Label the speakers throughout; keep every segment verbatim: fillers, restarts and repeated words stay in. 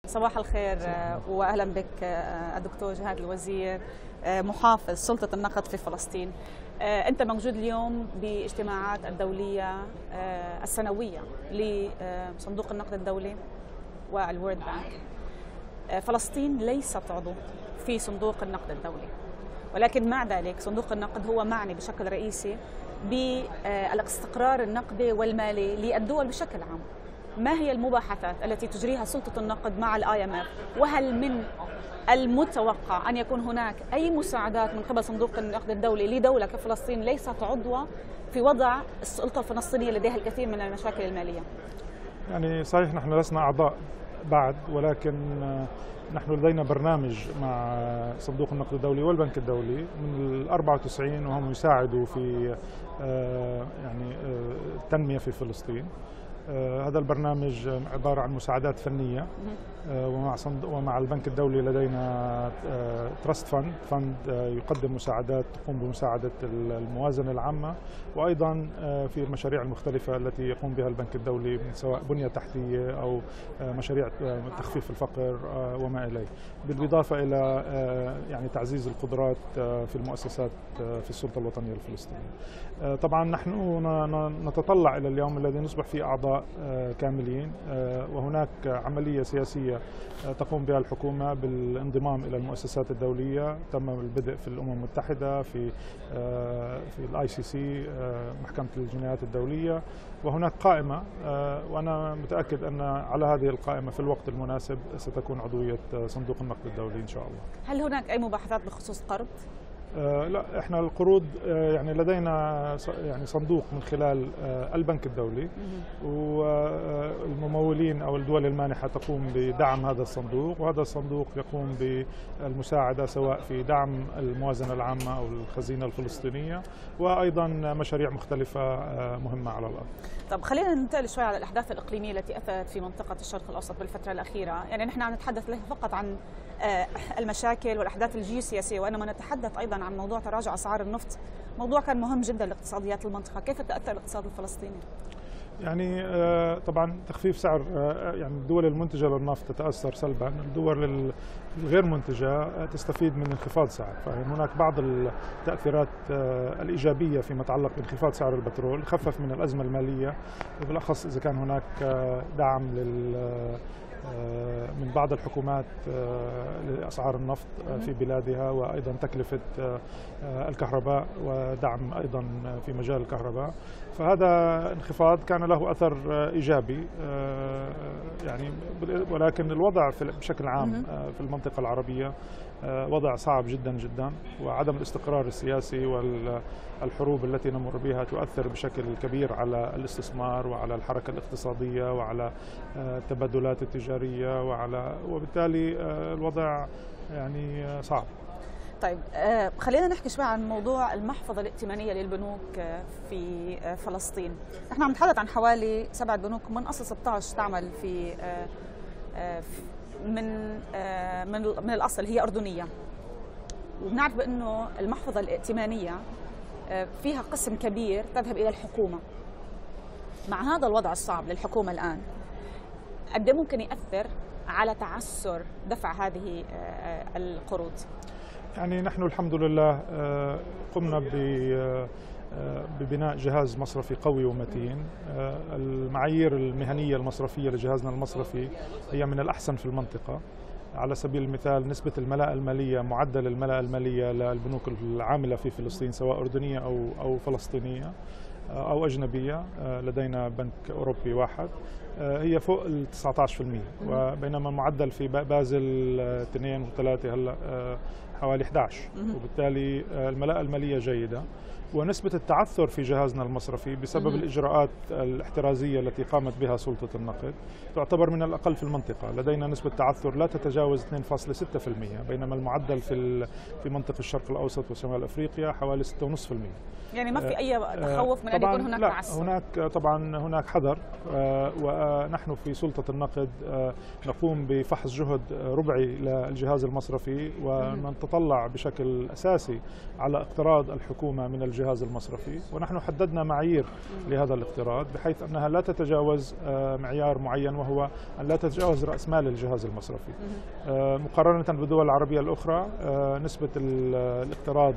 Speaker 1: صباح الخير واهلا بك الدكتور جهاد الوزير محافظ سلطة النقد في فلسطين. انت موجود اليوم باجتماعات الدولية السنوية لصندوق النقد الدولي والورد بانك. فلسطين ليست عضو في صندوق النقد الدولي، ولكن مع ذلك صندوق النقد هو معني بشكل رئيسي بالاستقرار النقدي والمالي للدول بشكل عام. ما هي المباحثات التي تجريها سلطة النقد مع الاي ام اف؟ وهل من المتوقع أن يكون هناك أي مساعدات من قبل صندوق النقد الدولي لدولة كفلسطين ليست عضوة في وضع السلطة الفلسطينية لديها الكثير من المشاكل المالية؟
Speaker 2: يعني صحيح نحن لسنا أعضاء بعد، ولكن نحن لدينا برنامج مع صندوق النقد الدولي والبنك الدولي من ال أربعة وتسعين، وهم يساعدوا في يعني التنمية في فلسطين. هذا البرنامج عبارة عن مساعدات فنية، ومع ومع البنك الدولي لدينا تراست فند فند يقدم مساعدات تقوم بمساعدة الموازنة العامة، وأيضا في المشاريع المختلفة التي يقوم بها البنك الدولي سواء بنية تحتية أو مشاريع تخفيف الفقر وما إليه، بالإضافة إلى يعني تعزيز القدرات في المؤسسات في السلطة الوطنية الفلسطينية. طبعا نحن نتطلع إلى اليوم الذي نصبح فيه أعضاء كاملين، وهناك عملية سياسية تقوم بها الحكومة بالانضمام إلى المؤسسات الدولية. تم البدء في الأمم المتحدة، في في الاي سي سي، محكمة الجنايات الدولية، وهناك قائمة، وأنا متأكد أن على هذه القائمة في الوقت المناسب ستكون عضوية صندوق النقد الدولي إن شاء الله.
Speaker 1: هل هناك أي مباحثات بخصوص قرض؟
Speaker 2: آه لا، احنا القروض آه يعني لدينا يعني صندوق من خلال آه البنك الدولي، والممولين او الدول المانحه تقوم بدعم هذا الصندوق، وهذا الصندوق يقوم بالمساعده سواء في دعم الموازنه العامه او الخزينه الفلسطينيه، وايضا مشاريع مختلفه آه مهمه على الارض.
Speaker 1: طب خلينا ننتقل شوي على الاحداث الاقليميه التي اثرت في منطقه الشرق الاوسط بالفتره الاخيره، يعني نحن عم نتحدث ليس فقط عن المشاكل والاحداث الجيوسياسيه، وانما نتحدث ايضا عن موضوع تراجع اسعار النفط، موضوع كان مهم جدا لاقتصاديات المنطقه، كيف تاثر الاقتصاد الفلسطيني؟
Speaker 2: يعني طبعا تخفيف سعر يعني الدول المنتجه للنفط تتاثر سلبا، الدول الغير منتجه تستفيد من انخفاض سعر، فهناك بعض التاثيرات الايجابيه فيما يتعلق بانخفاض سعر البترول، خفف من الازمه الماليه، بالاخص اذا كان هناك دعم لل من بعض الحكومات لأسعار النفط في بلادها، وأيضا تكلفة الكهرباء ودعم أيضا في مجال الكهرباء، فهذا انخفاض كان له أثر إيجابي يعني. ولكن الوضع بشكل عام في المنطقة العربية وضع صعب جدا جدا، وعدم الاستقرار السياسي والحروب التي نمر بها تؤثر بشكل كبير على الاستثمار وعلى الحركة الاقتصادية وعلى التبادلات التجارية، وعلى وبالتالي الوضع يعني صعب.
Speaker 1: طيب خلينا نحكي شوي عن موضوع المحفظة الائتمانية للبنوك في فلسطين. نحن عم نتحدث عن حوالي سبعة بنوك من أصل ستة عشر تعمل في من من من الاصل هي اردنيه، وبنعرف بانه المحفظه الائتمانيه فيها قسم كبير تذهب الى الحكومه. مع هذا الوضع الصعب للحكومه الان، قد ممكن ياثر على تعثر دفع هذه القروض؟ يعني
Speaker 2: نحن الحمد لله قمنا ب ببناء جهاز مصرفي قوي ومتين. المعايير المهنية المصرفية لجهازنا المصرفي هي من الأحسن في المنطقة. على سبيل المثال نسبة الملاءة المالية، معدل الملاءة المالية للبنوك العاملة في فلسطين سواء أردنية أو أو فلسطينية أو أجنبية، لدينا بنك أوروبي واحد، هي فوق ال تسعة عشر بالمئة، وبينما المعدل في بازل اثنين وثلاثة هلا حوالي أحد عشر، وبالتالي الملاءة المالية جيدة. ونسبة التعثر في جهازنا المصرفي بسبب الإجراءات الاحترازية التي قامت بها سلطة النقد تعتبر من الأقل في المنطقة. لدينا نسبة تعثر لا تتجاوز اثنين فاصلة ستة بالمئة، بينما المعدل في في منطقة الشرق الأوسط وشمال أفريقيا حوالي ستة فاصلة خمسة بالمئة.
Speaker 1: يعني ما في أي تخوف من أن يكون هناك
Speaker 2: لا
Speaker 1: تعثر؟
Speaker 2: هناك طبعا هناك حذر، ونحن في سلطة النقد نقوم بفحص جهد ربعي للجهاز المصرفي، ونتطلع بشكل أساسي على اقتراض الحكومة من الجهاز الجهاز المصرفي، ونحن حددنا معايير لهذا الاقتراض بحيث أنها لا تتجاوز معيار معين، وهو أن لا تتجاوز رأس مال الجهاز المصرفي. مقارنة بالدول العربية الأخرى نسبة الاقتراض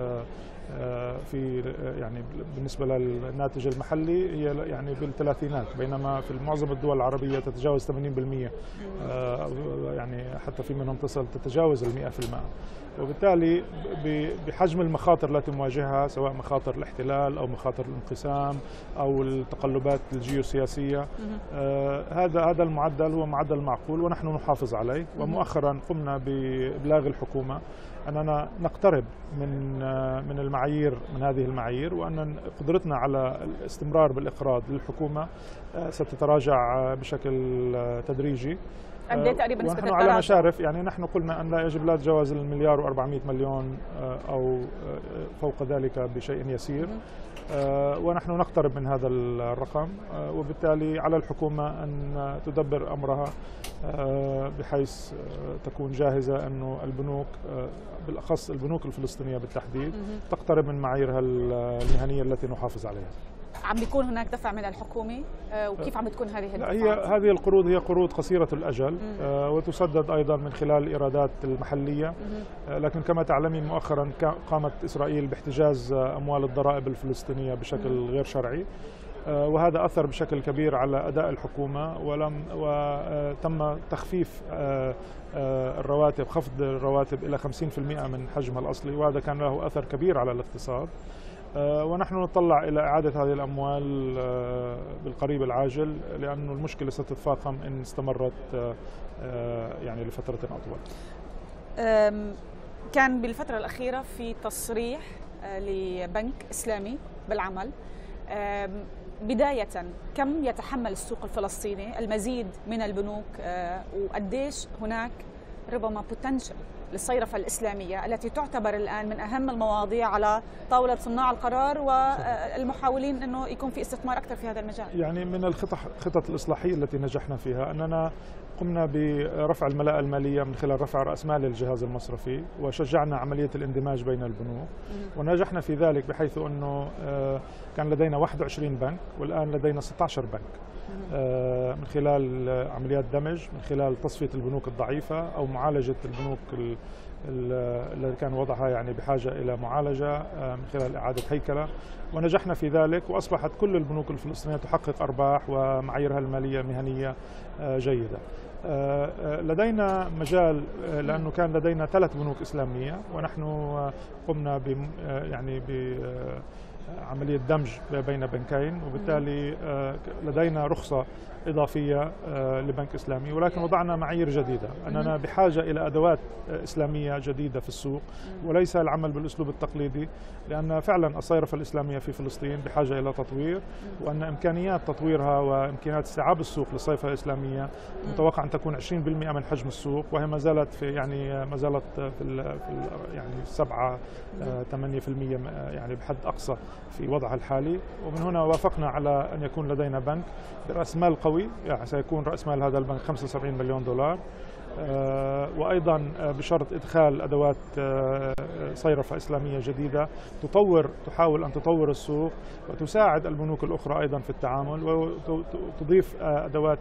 Speaker 2: في يعني بالنسبة للناتج المحلي هي يعني بالثلاثينات، بينما في معظم الدول العربية تتجاوز ثمانين بالمئة، يعني حتى في منهم تصل تتجاوز المئة في المئة. وبالتالي بحجم المخاطر التي نواجهها، سواء مخاطر الاحتلال أو مخاطر الانقسام أو التقلبات الجيوسياسية، هذا هذا المعدل هو معدل معقول ونحن نحافظ عليه. ومؤخرا قمنا بإبلاغ الحكومة أننا نقترب من من المعايير من هذه المعايير، وأن قدرتنا على الاستمرار بالإقراض للحكومة ستتراجع بشكل تدريجي.
Speaker 1: قد ايه تقريبا نسبة
Speaker 2: التراجع؟ على مشارف، يعني نحن قلنا أن لا يجب لا تجاوز المليار وأربعمئة مليون أو فوق ذلك بشيء يسير، ونحن نقترب من هذا الرقم، وبالتالي على الحكومة أن تدبر أمرها بحيث تكون جاهزة أنه البنوك بالأخص البنوك الفلسطينية بالتحديد تقترب من معاييرها المهنية التي نحافظ عليها.
Speaker 1: عم بيكون هناك دفع من الحكومة، وكيف عم بتكون هذه الدفعات؟
Speaker 2: هي هذه القروض هي قروض قصيرة الأجل، وتسدد أيضا من خلال الإيرادات المحلية، لكن كما تعلمين مؤخرا قامت إسرائيل باحتجاز أموال الضرائب الفلسطينية بشكل غير شرعي، وهذا أثر بشكل كبير على أداء الحكومة، ولم وتم تخفيف الرواتب، خفض الرواتب إلى خمسين بالمئة من حجمها الأصلي، وهذا كان له أثر كبير على الاقتصاد. ونحن نطلع إلى إعادة هذه الأموال بالقريب العاجل، لأن المشكلة ستتفاقم إن استمرت يعني لفترة أطول.
Speaker 1: كان بالفترة الأخيرة في تصريح لبنك إسلامي بالعمل. بداية، كم يتحمل السوق الفلسطيني المزيد من البنوك، وقديش هناك ربما بوتنشل للصيرفة الإسلامية التي تعتبر الآن من أهم المواضيع على طاولة صناع القرار والمحاولين أنه يكون في استثمار أكثر في هذا المجال؟
Speaker 2: يعني من الخطط خطط الإصلاحية التي نجحنا فيها أننا قمنا برفع الملاءة المالية من خلال رفع رأس مال الجهاز المصرفي، وشجعنا عملية الاندماج بين البنوك، ونجحنا في ذلك بحيث أنه كان لدينا واحد وعشرين بنك والآن لدينا ستة عشر بنك، من خلال عمليات دمج، من خلال تصفية البنوك الضعيفة أو معالجة البنوك التي كان وضعها يعني بحاجة إلى معالجة من خلال إعادة هيكلة، ونجحنا في ذلك، وأصبحت كل البنوك الفلسطينية تحقق أرباح ومعاييرها المالية مهنية جيدة. لدينا مجال، لأنه كان لدينا ثلاث بنوك إسلامية، ونحن قمنا ب يعني ب عملية دمج بين بنكين، وبالتالي لدينا رخصة إضافية لبنك إسلامي، ولكن وضعنا معايير جديدة أننا بحاجة إلى أدوات إسلامية جديدة في السوق، وليس العمل بالأسلوب التقليدي، لأن فعلا الصيرفة الإسلامية في فلسطين بحاجة إلى تطوير، وأن إمكانيات تطويرها وإمكانيات استيعاب السوق للصيرفة الإسلامية متوقع أن تكون عشرين بالمئة من حجم السوق، وهي ما زالت في يعني ما زالت في, ال في ال يعني سبعة ثمانية بالمئة يعني بحد أقصى في وضعها الحالي. ومن هنا وافقنا على أن يكون لدينا بنك برأس مال قوي، يعني سيكون رأس مال هذا البنك خمسة وسبعين مليون دولار، وأيضا بشرط إدخال أدوات صيرفة إسلامية جديدة تطور تحاول أن تطور السوق وتساعد البنوك الأخرى أيضا في التعامل، وتضيف أدوات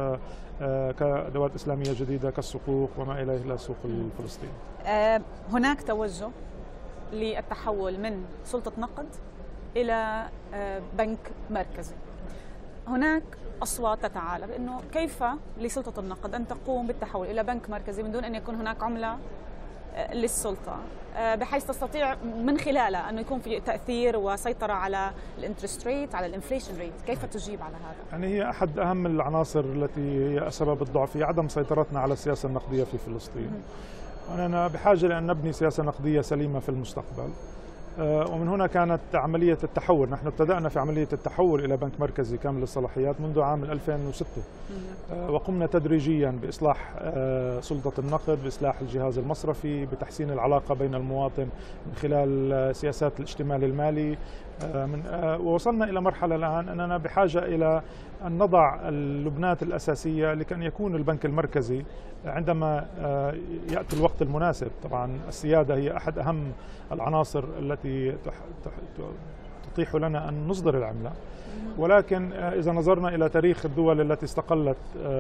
Speaker 2: كأدوات إسلامية جديدة كالصكوك وما إليه إلى السوق الفلسطيني.
Speaker 1: هناك توجه للتحول من سلطة نقد إلى بنك مركزي. هناك أصوات تتعالى بأنه كيف لسلطة النقد أن تقوم بالتحول إلى بنك مركزي من دون أن يكون هناك عملة للسلطة، بحيث تستطيع من خلالها أنه يكون في تأثير وسيطرة على الانترست ريت، على الانفليشن ريت. كيف تجيب على هذا؟
Speaker 2: يعني هي أحد أهم العناصر التي هي سبب الضعف، هي عدم سيطرتنا على السياسة النقدية في فلسطين. وأننا بحاجة لأن نبني سياسة نقدية سليمة في المستقبل، ومن هنا كانت عملية التحول. نحن ابتدأنا في عملية التحول إلى بنك مركزي كامل الصلاحيات منذ عام ألفين وستة، وقمنا تدريجيا بإصلاح سلطة النقد، بإصلاح الجهاز المصرفي، بتحسين العلاقة بين المواطن من خلال سياسات الاشتمال المالي، من ووصلنا إلى مرحلة الآن أننا بحاجة إلى أن نضع اللبنات الأساسية لكي يكون البنك المركزي عندما يأتي الوقت المناسب. طبعا السيادة هي أحد أهم العناصر التي التي تتيح لنا أن نصدر العملة. ولكن إذا نظرنا إلى تاريخ الدول التي استقلت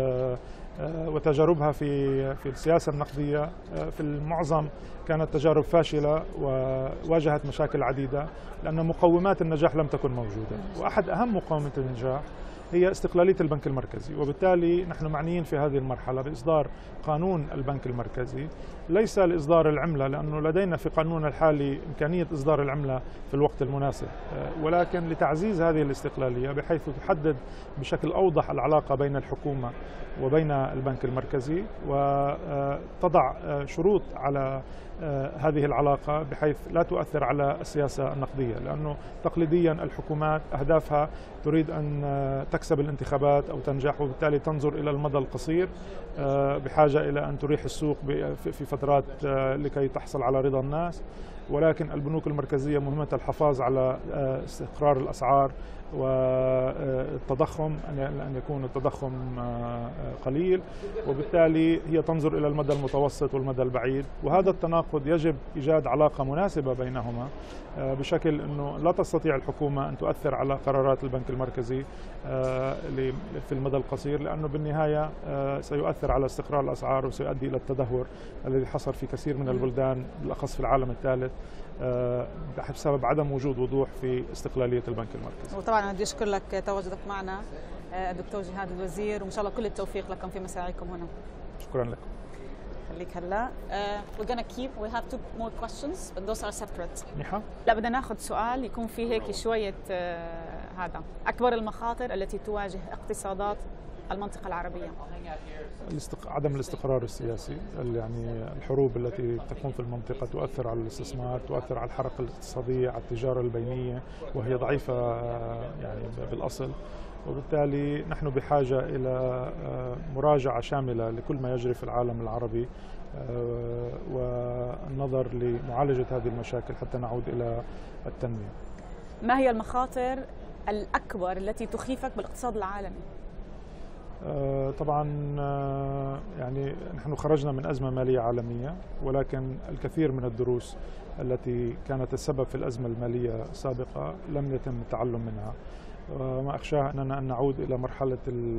Speaker 2: وتجاربها في في السياسة النقدية، في المعظم كانت تجارب فاشلة وواجهت مشاكل عديدة لأن مقومات النجاح لم تكن موجودة. وأحد أهم مقومات النجاح هي استقلالية البنك المركزي، وبالتالي نحن معنيين في هذه المرحلة بإصدار قانون البنك المركزي، ليس لإصدار العملة لأنه لدينا في قانوننا الحالي إمكانية إصدار العملة في الوقت المناسب، ولكن لتعزيز هذه الاستقلالية بحيث تحدد بشكل أوضح العلاقة بين الحكومة وبين البنك المركزي، وتضع شروط على هذه العلاقة بحيث لا تؤثر على السياسة النقدية، لأنه تقليديا الحكومات أهدافها تريد أن تكسب الانتخابات أو تنجح، وبالتالي تنظر إلى المدى القصير بحاجة إلى أن تريح السوق في فترات لكي تحصل على رضا الناس. ولكن البنوك المركزية مهمتها الحفاظ على استقرار الأسعار والتضخم، أن يكون التضخم قليل، وبالتالي هي تنظر إلى المدى المتوسط والمدى البعيد. وهذا التناقض يجب إيجاد علاقة مناسبة بينهما بشكل أنه لا تستطيع الحكومة أن تؤثر على قرارات البنك المركزي في المدى القصير، لأنه بالنهاية سيؤثر على استقرار الأسعار وسيؤدي إلى التدهور الذي حصل في كثير من البلدان بالأخص في العالم الثالث بسبب عدم وجود وضوح في استقلالية البنك المركزي.
Speaker 1: وطبعا بدي أشكر لك تواجدك معنا الدكتور جهاد الوزير، وإن شاء الله كل التوفيق لكم في مساعيكم هنا.
Speaker 2: شكرا لكم.
Speaker 1: خليك هلا. uh, we're gonna keep we have two more questions but those are separate.
Speaker 2: نحن
Speaker 1: لا بدنا ناخذ سؤال يكون فيه هيك شوية uh, هذا أكبر المخاطر التي تواجه اقتصادات المنطقة العربية.
Speaker 2: الاستق... عدم الاستقرار السياسي، يعني الحروب التي تكون في المنطقة تؤثر على الاستثمار، تؤثر على الحركة الاقتصادية، على التجارة البينية، وهي ضعيفة يعني بالأصل. وبالتالي نحن بحاجة إلى مراجعة شاملة لكل ما يجري في العالم العربي والنظر لمعالجة هذه المشاكل حتى نعود إلى التنمية.
Speaker 1: ما هي المخاطر الأكبر التي تخيفك بالاقتصاد العالمي؟
Speaker 2: طبعا يعني نحن خرجنا من أزمة مالية عالمية، ولكن الكثير من الدروس التي كانت السبب في الأزمة المالية السابقة لم يتم التعلم منها. وما أخشاه أننا أن نعود إلى مرحلة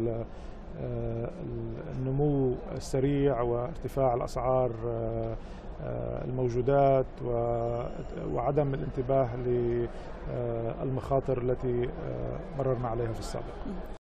Speaker 2: النمو السريع وارتفاع الأسعار الموجودات وعدم الانتباه للمخاطر التي مررنا عليها في السابق.